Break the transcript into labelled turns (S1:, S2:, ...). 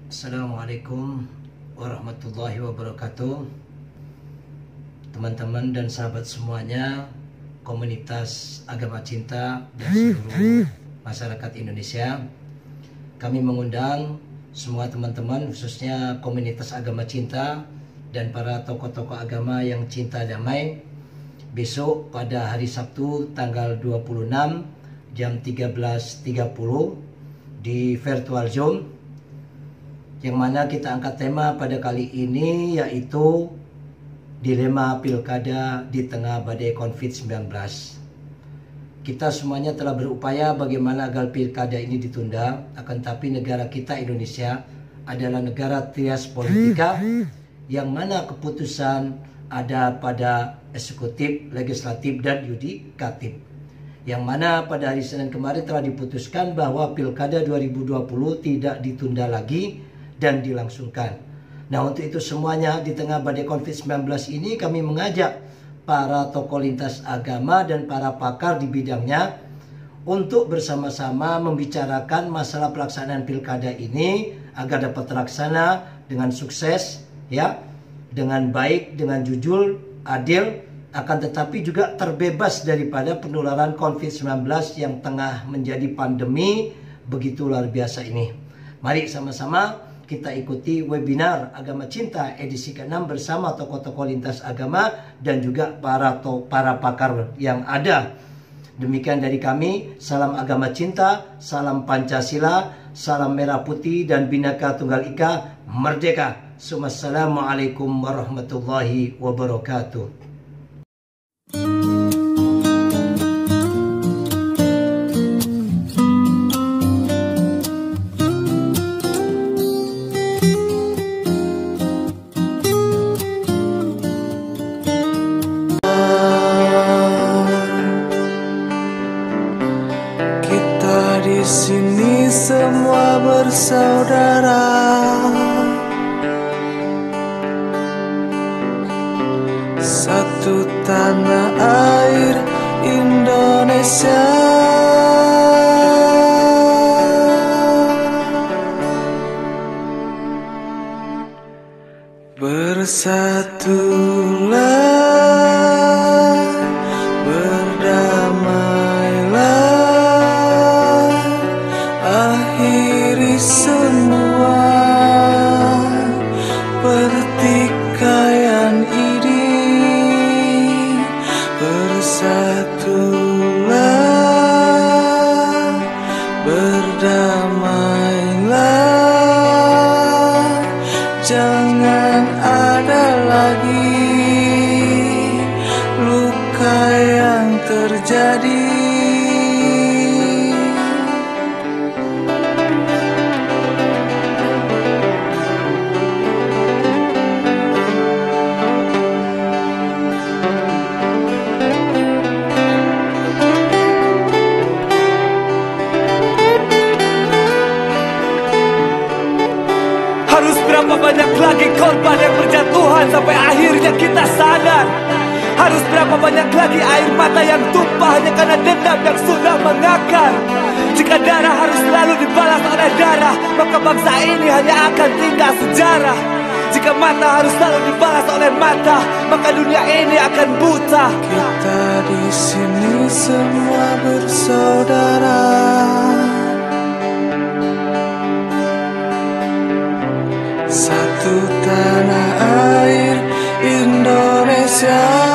S1: Assalamualaikum warahmatullahi wabarakatuh. Teman-teman dan sahabat semuanya, komunitas agama cinta dan seluruh masyarakat Indonesia, kami mengundang semua teman-teman, khususnya komunitas agama cinta dan para tokoh-tokoh agama yang cinta damai, besok pada hari Sabtu tanggal 26 jam 13.30 di virtual Zoom, yang mana kita angkat tema pada kali ini yaitu dilema pilkada di tengah badai COVID-19. Kita semuanya telah berupaya bagaimana agar pilkada ini ditunda, akan tapi negara kita Indonesia adalah negara trias politika, yang mana keputusan ada pada eksekutif, legislatif, dan yudikatif. Yang mana pada hari Senin kemarin telah diputuskan bahwa pilkada 2020 tidak ditunda lagi dan dilangsungkan. Nah, untuk itu semuanya di tengah badai COVID-19 ini kami mengajak para tokoh lintas agama dan para pakar di bidangnya untuk bersama-sama membicarakan masalah pelaksanaan pilkada ini agar dapat terlaksana dengan sukses, ya, dengan baik, dengan jujur, adil, akan tetapi juga terbebas daripada penularan COVID-19 yang tengah menjadi pandemi begitu luar biasa ini. Mari sama-sama kita ikuti webinar Agama Cinta edisi ke-6 bersama tokoh-tokoh lintas agama dan juga para pakar yang ada. Demikian dari kami, salam agama cinta, salam Pancasila, salam merah putih dan Bhinneka Tunggal Ika, merdeka. Assalamualaikum warahmatullahi wabarakatuh.
S2: Di sini semua bersaudara, satu tanah air Indonesia. Bersatulah, berdamailah, akhiri semua pertikaian ini. Bersatulah, berdamailah, jangan ada lagi luka yang terjadi.
S3: Harus berapa banyak lagi korban yang berjatuhan sampai akhirnya kita sadar? Harus berapa banyak lagi air mata yang tumpah hanya karena dendam yang sudah mengakar? Jika darah harus selalu dibalas oleh darah, maka bangsa ini hanya akan tinggal sejarah. Jika mata harus selalu dibalas oleh mata, maka dunia ini akan buta.
S2: Kita di sini semua bersaudara, satu tanah air Indonesia.